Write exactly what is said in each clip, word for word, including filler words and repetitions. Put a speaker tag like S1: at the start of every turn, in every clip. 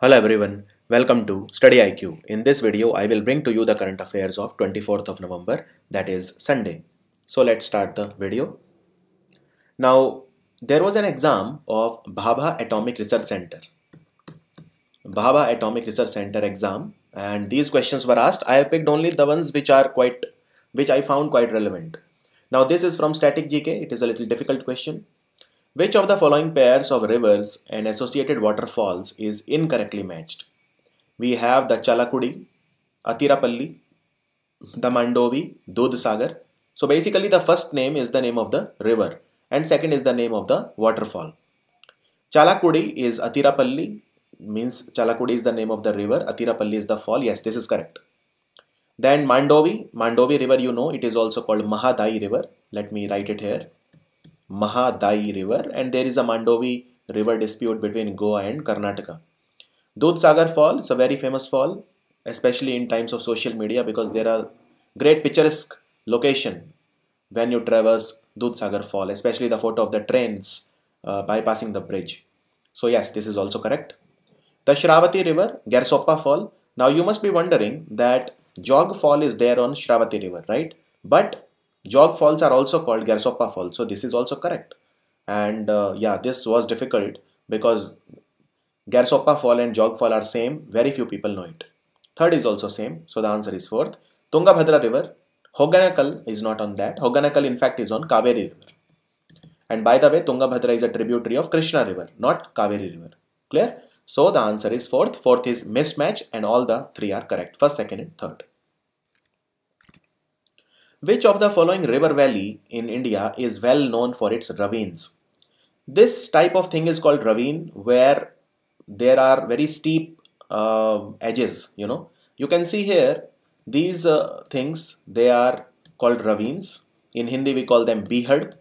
S1: Hello everyone, welcome to StudyIQ. In this video, I will bring to you the current affairs of twenty-fourth of November, that is Sunday. So let's start the video. Now, there was an exam of Bhabha Atomic Research Center. Bhabha Atomic Research Center exam, and these questions were asked. I have picked only the ones which are quite, which I found quite relevant. Now this is from Static G K. It is a little difficult question. Which of the following pairs of rivers and associated waterfalls is incorrectly matched? We have the Chalakudi, Atirapalli, the Mandovi, Dudhsagar. So basically the first name is the name of the river and second is the name of the waterfall. Chalakudi is Atirapalli, means Chalakudi is the name of the river, Atirapalli is the fall. Yes, this is correct. Then Mandovi, Mandovi river, you know, it is also called Mahadai river. Let me write it here. Mahadai river, and there is a Mandovi river dispute between Goa and Karnataka. Dudhsagar fall is a very famous fall, especially in times of social media, because there are great picturesque location when you traverse Dudhsagar fall, especially the photo of the trains uh, bypassing the bridge. So yes, this is also correct. The Shravati river, Gersoppa fall. Now you must be wondering that Jog fall is there on Shravati river, right? But Jog falls are also called Gersoppa falls, so this is also correct. And uh, yeah, this was difficult because Gersoppa fall and Jog fall are same. Very few people know it. Third is also same, so the answer is fourth. Tungabhadra river, Hoganakal is not on that. Hoganakal in fact is on Kaveri river. And by the way, Tungabhadra is a tributary of Krishna river, not Kaveri river. Clear? So the answer is fourth. Fourth is mismatch and all the three are correct. First, second and third. Which of the following river valley in India is well known for its ravines? This type of thing is called ravine, where there are very steep uh, edges, you know. You can see here, these uh, things, they are called ravines. In Hindi, we call them bihad.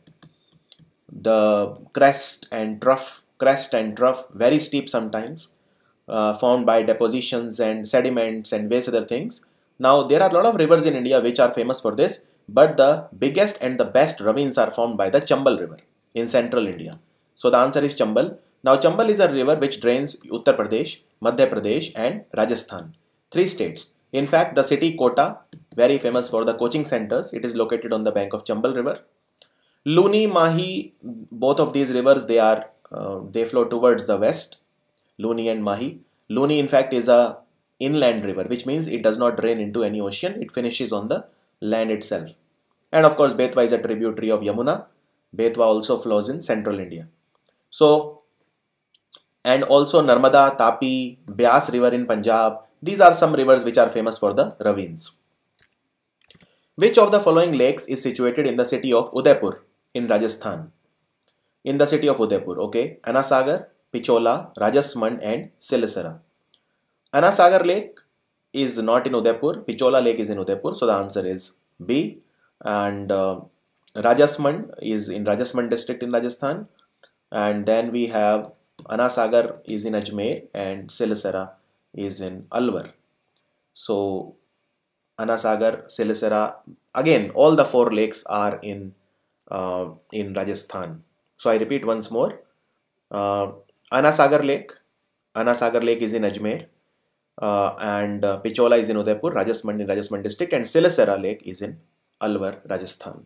S1: The crest and trough, crest and trough, very steep sometimes, uh, formed by depositions and sediments and various other things. Now, there are a lot of rivers in India which are famous for this, but the biggest and the best ravines are formed by the Chambal river in central India. So the answer is Chambal. Now, Chambal is a river which drains Uttar Pradesh, Madhya Pradesh and Rajasthan, three states. In fact, the city Kota, very famous for the coaching centers, it is located on the bank of Chambal river. Luni, Mahi, both of these rivers, they are uh, they flow towards the west, Luni and Mahi. Luni in fact is a inland river, which means it does not drain into any ocean, it finishes on the land itself. And of course, Betwa is a tributary of Yamuna. Betwa also flows in central India. So, and also Narmada, Tapi, Beas river in Punjab. These are some rivers which are famous for the ravines. Which of the following lakes is situated in the city of Udaipur in Rajasthan? In the city of Udaipur, okay. Anasagar, Pichola, Rajasmand and Silisara. Anasagar lake is not in Udaipur, Pichola lake is in Udaipur, so the answer is B. And uh, Rajasmand is in Rajasmand district in Rajasthan. And then we have Anasagar is in Ajmer and Silisara is in Alwar. So Anasagar, Silisara, again all the four lakes are in, uh, in Rajasthan. So I repeat once more, uh, Anasagar lake, Anasagar lake is in Ajmer. Uh, and uh, Pichola is in Udaipur, Rajasmand in Rajasthan district, and Silisara lake is in Alwar, Rajasthan.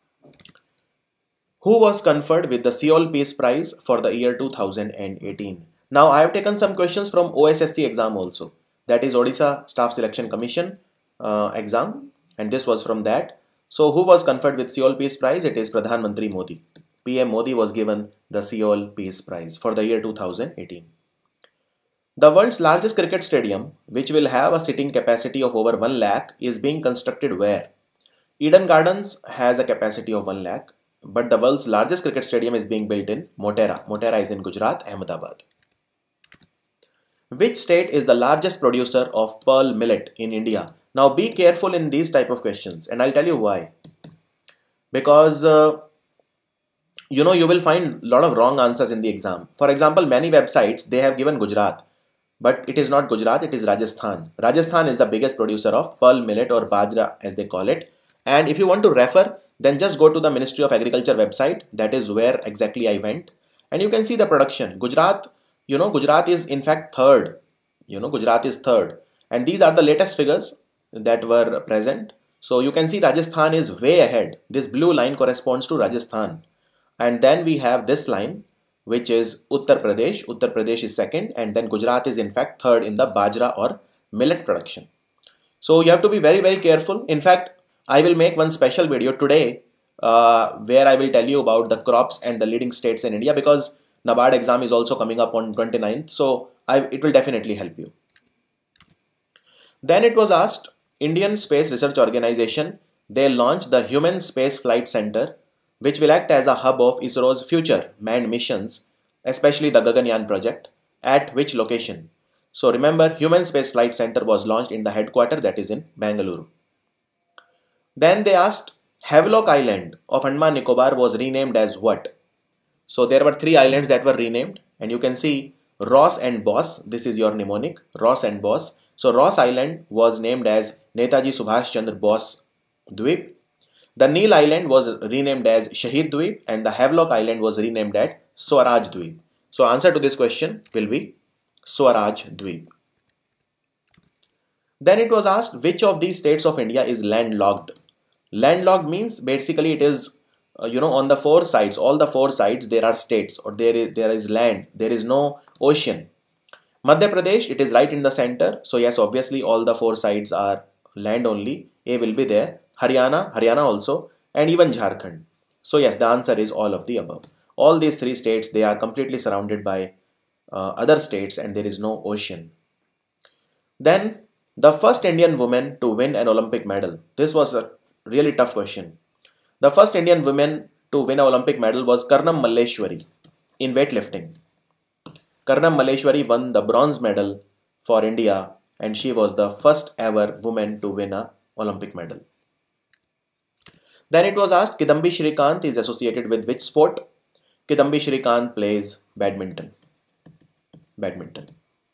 S1: Who was conferred with the Seoul Peace Prize for the year two thousand eighteen? Now I have taken some questions from O S S C exam also, that is Odisha Staff Selection Commission uh, exam, and this was from that. So who was conferred with Seoul Peace Prize? It is Pradhan Mantri Modi. P M Modi was given the Seoul Peace Prize for the year two thousand eighteen. The world's largest cricket stadium, which will have a sitting capacity of over one lakh, is being constructed where? Eden Gardens has a capacity of one lakh, but the world's largest cricket stadium is being built in Motera. Motera is in Gujarat, Ahmedabad. Which state is the largest producer of pearl millet in India? Now be careful in these type of questions, and I'll tell you why. Because uh, you know, you will find a lot of wrong answers in the exam. For example, many websites, they have given Gujarat. But it is not Gujarat, it is Rajasthan. Rajasthan is the biggest producer of pearl millet or bajra as they call it. And if you want to refer, then just go to the Ministry of Agriculture website. That is where exactly I went. And you can see the production. Gujarat, you know, Gujarat is in fact third you know, Gujarat is third. And these are the latest figures that were present. So you can see Rajasthan is way ahead. This blue line corresponds to Rajasthan. And then we have this line, which is Uttar Pradesh. Uttar Pradesh is second, and then Gujarat is in fact third in the bajra or millet production. So you have to be very, very careful. In fact, I will make one special video today uh, where I will tell you about the crops and the leading states in India, because NABARD exam is also coming up on twenty-ninth. So I, it will definitely help you. Then it was asked, Indian Space Research Organization, they launched the Human Space Flight Center, which will act as a hub of ISRO's future manned missions, especially the Gaganyaan project, at which location? So remember, Human Space Flight Center was launched in the headquarters, that is in Bangalore. Then they asked, Havelock Island of Andaman Nicobar was renamed as what? So there were three islands that were renamed, and you can see Ross and Boss. This is your mnemonic, Ross and Boss. So Ross Island was named as Netaji Subhash Chandra Bose Dweep. The Neil Island was renamed as Shahid Dweep, and the Havelock Island was renamed as Swaraj Dweep. So answer to this question will be Swaraj Dweep. Then it was asked, which of these states of India is landlocked? Landlocked means basically it is, uh, you know, on the four sides, all the four sides there are states, or there is, there is land, there is no ocean. Madhya Pradesh, it is right in the center. So yes, obviously all the four sides are land only. A will be there. Haryana, Haryana also, and even Jharkhand. So yes, the answer is all of the above. All these three states, they are completely surrounded by uh, other states, and there is no ocean. Then the first Indian woman to win an Olympic medal. This was a really tough question. The first Indian woman to win an Olympic medal was Karnam Malleshwari in weightlifting. Karnam Malleshwari won the bronze medal for India, and she was the first ever woman to win an Olympic medal. Then it was asked, Kidambi Shrikant is associated with which sport? Kidambi Shrikant plays badminton. Badminton.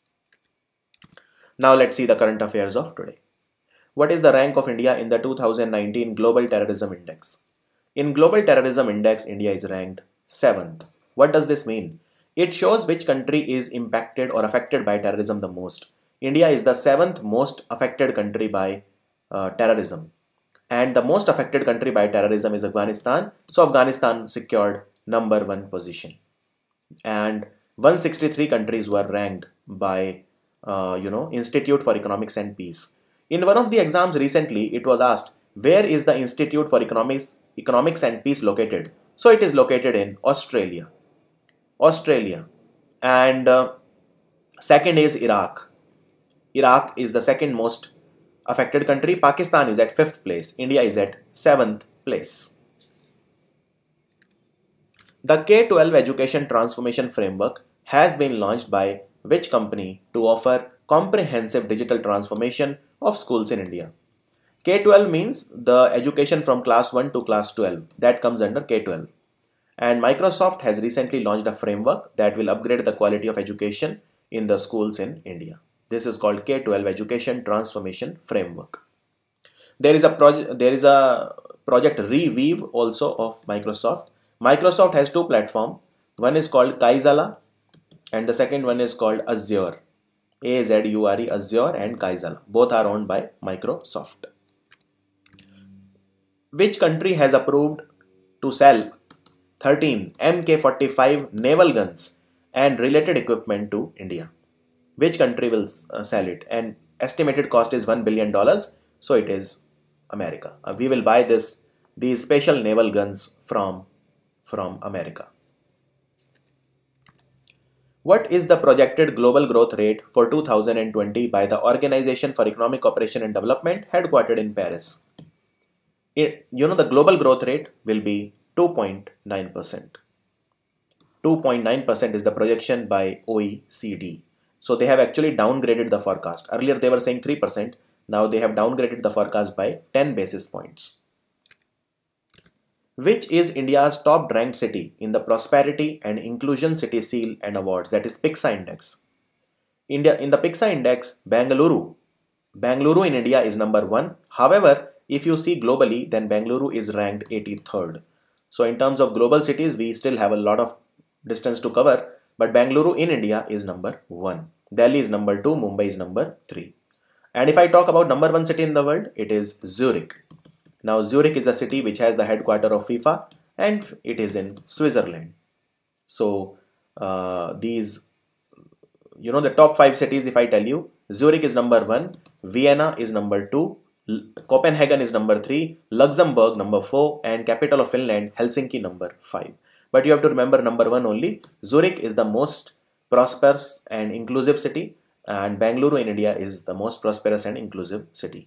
S1: Now let's see the current affairs of today. What is the rank of India in the two thousand nineteen Global Terrorism Index? In Global Terrorism Index, India is ranked seventh. What does this mean? It shows which country is impacted or affected by terrorism the most. India is the seventh most affected country by uh, terrorism. And the most affected country by terrorism is Afghanistan. So Afghanistan secured number one position. And one hundred sixty-three countries were ranked by, uh, you know, Institute for Economics and Peace. In one of the exams recently, it was asked, where is the Institute for Economics, Economics and Peace located? So it is located in Australia. Australia. And uh, second is Iraq. Iraq is the second most affected country. Pakistan is at fifth place. India is at seventh place. The K twelve Education Transformation Framework has been launched by which company to offer comprehensive digital transformation of schools in India? K twelve means the education from class one to class twelve. That comes under K twelve. And Microsoft has recently launched a framework that will upgrade the quality of education in the schools in India. This is called K twelve Education Transformation Framework. There is a project, there is a project Reweave also of Microsoft. Microsoft has two platforms. One is called Kaizala and the second one is called Azure. A Z U R E, Azure and Kaizala. Both are owned by Microsoft. Which country has approved to sell thirteen M K forty-five naval guns and related equipment to India? Which country will uh, sell it? And estimated cost is one billion dollars. So it is America. Uh, we will buy this these special naval guns from, from America. What is the projected global growth rate for two thousand twenty by the Organization for Economic Cooperation and Development headquartered in Paris? It, you know, the global growth rate will be two point nine percent. two point nine percent is the projection by O E C D. So they have actually downgraded the forecast. Earlier they were saying three percent. Now they have downgraded the forecast by ten basis points. Which is India's top ranked city in the Prosperity and Inclusion City Seal and Awards, that is PIXA Index? India, in the PIXA Index, Bangalore. Bangalore in India is number one. However, if you see globally, then Bangalore is ranked eighty-third. So in terms of global cities, we still have a lot of distance to cover. But Bengaluru in India is number one. Delhi is number two, Mumbai is number three. And if I talk about number one city in the world, it is Zurich. Now Zurich is a city which has the headquarters of FIFA and it is in Switzerland. So uh, these, you know, the top five cities, if I tell you, Zurich is number one, Vienna is number two, Copenhagen is number three, Luxembourg number four, and capital of Finland, Helsinki number five. But you have to remember number one only. Zurich is the most prosperous and inclusive city, and Bengaluru in India is the most prosperous and inclusive city.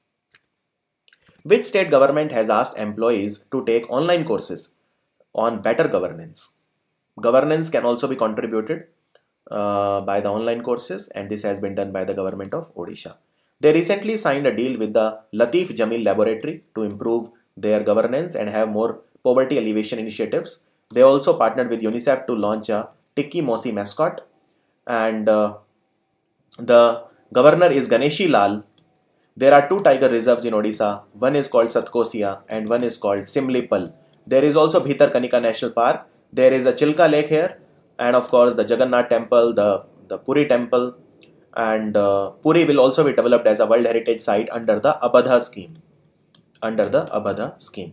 S1: Which state government has asked employees to take online courses on better governance? Governance can also be contributed uh, by the online courses, and this has been done by the government of Odisha. They recently signed a deal with the Latif Jamil Laboratory to improve their governance and have more poverty alleviation initiatives. They also partnered with UNICEF to launch a Tikki Mosi mascot, and uh, the governor is Ganeshi Lal. There are two tiger reserves in Odisha. One is called Satkosia and one is called Simlipal. There is also Bhitarkanika National Park. There is a Chilka Lake here, and of course the Jagannath Temple, the, the Puri Temple, and uh, Puri will also be developed as a World Heritage Site under the Abadha scheme. Under the Abadha scheme.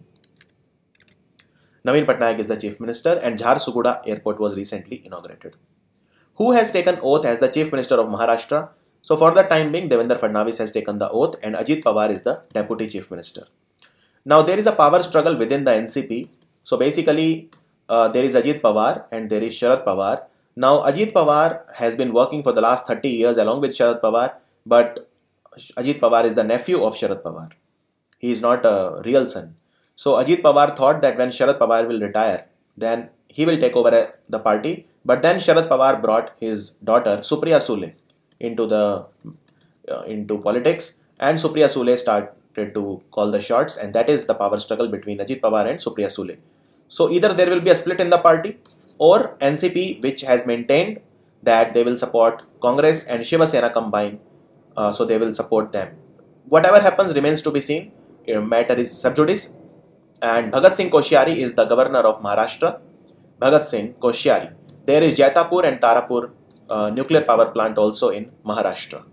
S1: Naveen Patnaik is the Chief Minister, and Jharsuguda Airport was recently inaugurated. Who has taken oath as the Chief Minister of Maharashtra? So for the time being, Devendra Fadnavis has taken the oath and Ajit Pawar is the Deputy Chief Minister. Now there is a power struggle within the N C P. So basically uh, there is Ajit Pawar and there is Sharad Pawar. Now Ajit Pawar has been working for the last thirty years along with Sharad Pawar, but Ajit Pawar is the nephew of Sharad Pawar. He is not a real son. So Ajit Pawar thought that when Sharad Pawar will retire, then he will take over the party. But then Sharad Pawar brought his daughter Supriya Sule into the uh, into politics, and Supriya Sule started to call the shots, and that is the power struggle between Ajit Pawar and Supriya Sule. So either there will be a split in the party, or N C P, which has maintained that they will support Congress and Shiva Sena combined, uh, so they will support them. Whatever happens remains to be seen. A matter is sub judice. And Bhagat Singh Koshyari is the governor of Maharashtra. Bhagat Singh Koshyari. There is Jaitapur and Tarapur uh, nuclear power plant also in Maharashtra.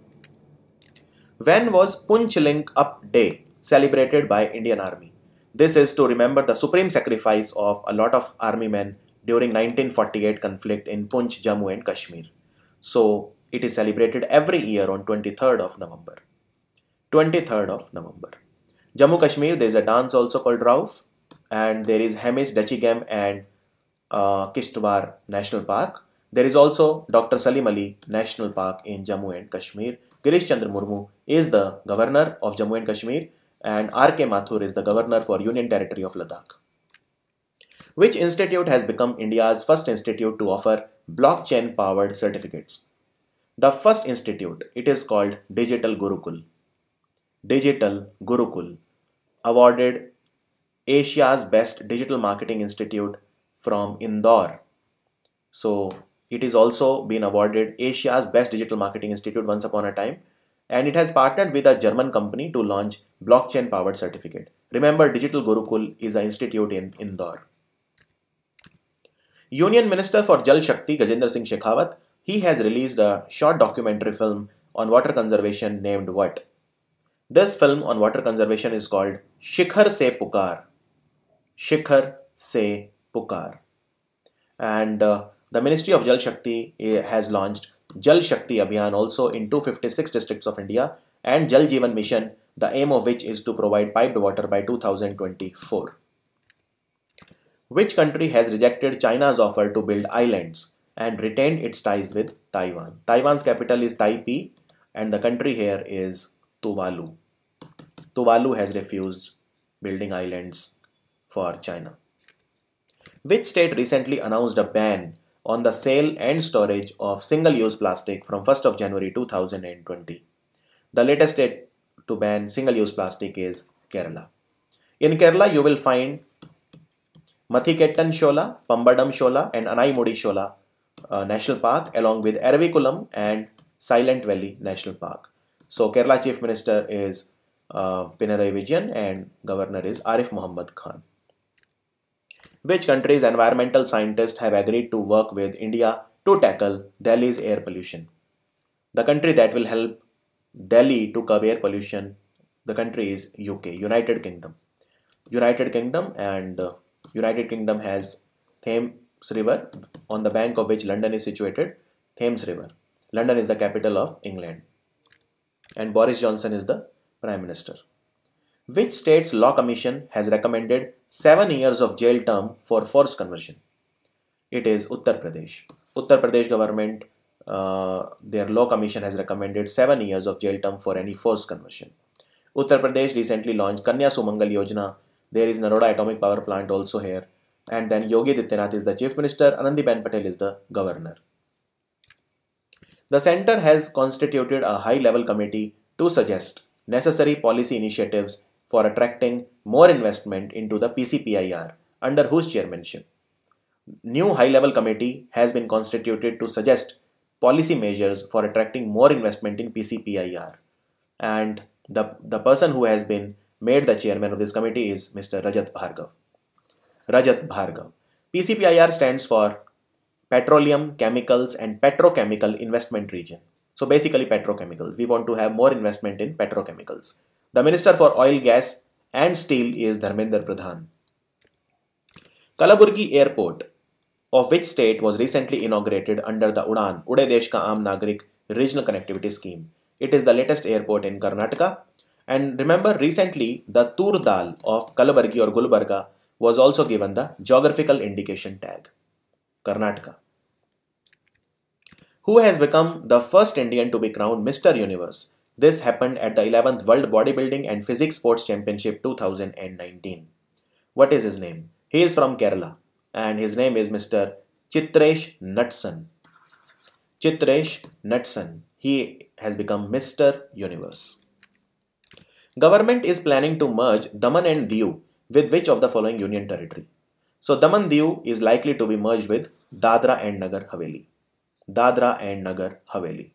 S1: When was Punch Link Up Day celebrated by Indian Army? This is to remember the supreme sacrifice of a lot of army men during nineteen forty-eight conflict in Punch, Jammu and Kashmir. So it is celebrated every year on twenty-third of November. twenty-third of November. Jammu Kashmir, there is a dance also called Rauf, and there is Hamish Dachigam and uh, Kishtwar National Park. There is also Doctor Salim Ali National Park in Jammu and Kashmir. Girish Chandra Murmu is the governor of Jammu and Kashmir, and R K Mathur is the governor for Union Territory of Ladakh. Which institute has become India's first institute to offer blockchain powered certificates? The first institute, it is called Digital Gurukul. Digital Gurukul, awarded Asia's Best Digital Marketing Institute from Indore. So it is also been awarded Asia's Best Digital Marketing Institute once upon a time, and it has partnered with a German company to launch blockchain powered certificate. Remember, Digital Gurukul is an institute in Indore. Union Minister for Jal Shakti Gajendra Singh Shekhawat, he has released a short documentary film on water conservation named what? This film on water conservation is called Shikhar Se Pukar. Shikhar Se Pukar. And uh, the Ministry of Jal Shakti uh, has launched Jal Shakti Abhiyan also in two hundred fifty-six districts of India, and Jal Jeevan Mission, the aim of which is to provide piped water by two thousand twenty-four. Which country has rejected China's offer to build islands and retained its ties with Taiwan? Taiwan's capital is Taipei, and the country here is Tuvalu. Tuvalu has refused building islands for China. Which state recently announced a ban on the sale and storage of single-use plastic from first of January two thousand twenty? The latest state to ban single-use plastic is Kerala. In Kerala, you will find Mathikettan Shola, Pambadam Shola and Anaimudi Shola uh, National Park, along with Ervikulam and Silent Valley National Park. So Kerala Chief Minister is uh, Pinarayi Vijayan and Governor is Arif Muhammad Khan. Which country's environmental scientists have agreed to work with India to tackle Delhi's air pollution. The country that will help Delhi to curb air pollution, the country is U K, United Kingdom. United Kingdom and uh, United Kingdom has Thames River, on the bank of which London is situated. Thames River. London is the capital of England. And Boris Johnson is the Prime Minister. Which state's law commission has recommended seven years of jail term for forced conversion? It is Uttar Pradesh. Uttar Pradesh government, uh, their law commission has recommended seven years of jail term for any forced conversion. Uttar Pradesh recently launched Kanya Sumangal Yojana. There is Naroda Atomic Power Plant also here. And then Yogi Adityanath is the Chief Minister, Anandiben Patel is the Governor. The Centre has constituted a high-level committee to suggest necessary policy initiatives for attracting more investment into the P C P I R, under whose chairmanship. New high-level committee has been constituted to suggest policy measures for attracting more investment in P C P I R. And the, the person who has been made the chairman of this committee is Mister Rajat Bhargav. Rajat Bhargav. P C P I R stands for Petroleum, Chemicals and Petrochemical Investment Region. So basically petrochemicals. We want to have more investment in petrochemicals. The Minister for Oil, Gas and Steel is Dharmendra Pradhan. Kalaburgi Airport of which state was recently inaugurated under the UDAN, Ude Desh Ka Aam Nagrik Regional Connectivity Scheme. It is the latest airport in Karnataka. And remember, recently the Tur Dal of Kalaburgi or Gulbarga was also given the geographical indication tag. Karnataka. Who has become the first Indian to be crowned Mister Universe? This happened at the eleventh World Bodybuilding and Physics Sports Championship two thousand nineteen. What is his name? He is from Kerala and his name is Mister Chitresh Nutson. Chitresh Nutson. He has become Mister Universe. Government is planning to merge Daman and Diu with which of the following union territory? So Daman Diu is likely to be merged with Dadra and Nagar Haveli. Dadra and Nagar Haveli.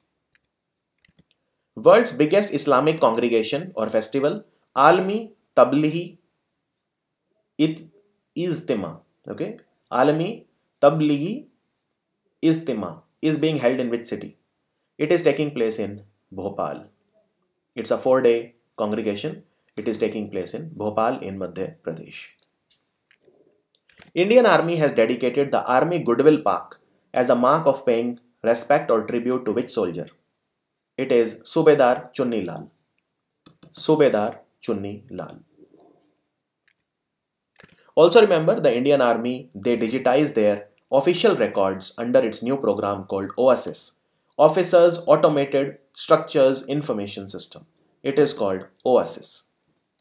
S1: World's biggest Islamic congregation or festival, Alami Tablighi Ijtima. Okay, Alami Tablighi Ijtima is being held in which city? It is taking place in Bhopal. It's a four-day congregation. It is taking place in Bhopal in Madhya Pradesh. Indian Army has dedicated the Army Goodwill Park as a mark of paying respect or tribute to which soldier? It is Subedar Chunni Lal. Subedar Chunni Lal. Also remember, the Indian Army, they digitize their official records under its new program called O S S, Officers Automated Structures Information System. It is called O S S.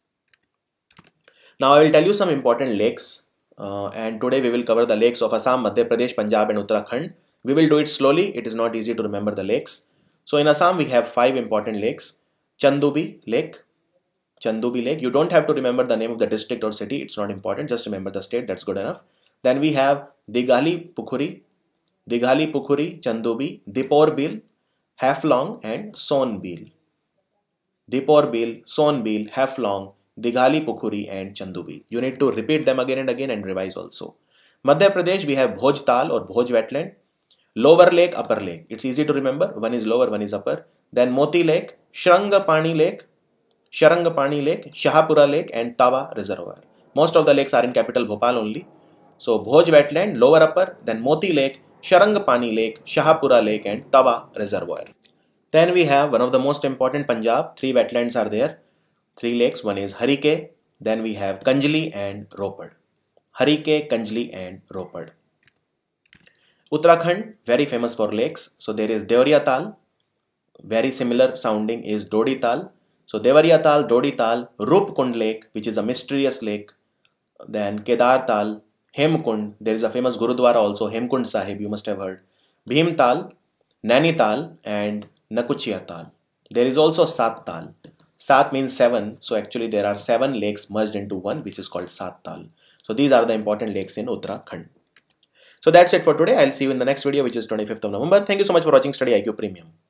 S1: Now I will tell you some important lakes. Uh, and today we will cover the lakes of Assam, Madhya Pradesh, Punjab and Uttarakhand. We will do it slowly. It is not easy to remember the lakes. So in Assam we have five important lakes. Chandubi Lake. Chandubi Lake. You don't have to remember the name of the district or city. It's not important. Just remember the state. That's good enough. Then we have Dighali Pukhuri. Dighali Pukhuri, Chandubi, Dipor Bil, Haflong and Sonbil. Dipor Bil, Sonbil, Haflong, Dighali Pukhuri and Chandubi. You need to repeat them again and again and revise also. Madhya Pradesh, we have Bhoj Tal or Bhoj Wetland, Lower Lake, Upper Lake. It's easy to remember. One is lower, one is upper. Then Moti Lake, Shrangapani Lake, Sharangapani Lake, Shahapura Lake and Tawa Reservoir. Most of the lakes are in capital Bhopal only. So Bhoj Wetland, Lower Upper, then Moti Lake, Sharangapani Lake, Shahapura Lake and Tawa Reservoir. Then we have one of the most important Punjab. Three wetlands are there. Three lakes. One is Harike. Then we have Kanjli and Ropad. Harike, Kanjli and Ropad. Uttarakhand, very famous for lakes. So there is Deoria Tal. Very similar sounding is Dodi Tal. So Deoria Tal, Dodi Tal, Rupkund Lake, which is a mysterious lake. Then Kedar Tal, Hemkund. There is a famous Gurudwara also, Hemkund Sahib, you must have heard. Bhim Tal, Nainital and Nakuchia Tal. There is also Sat Tal. Sat means seven. So actually there are seven lakes merged into one, which is called Sat Tal. So these are the important lakes in Uttarakhand. So that's it for today. I'll see you in the next video, which is twenty-fifth of November. Thank you so much for watching StudyIQ Premium.